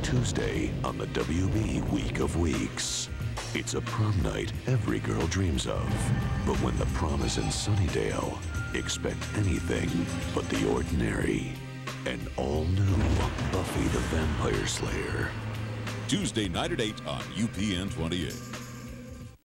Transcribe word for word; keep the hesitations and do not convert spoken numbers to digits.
Tuesday on the W B Week of Weeks. It's a prom night every girl dreams of. But when the prom is in Sunnydale, expect anything but the ordinary. An all-new Buffy the Vampire Slayer. Tuesday night at eight on U P N twenty-eight.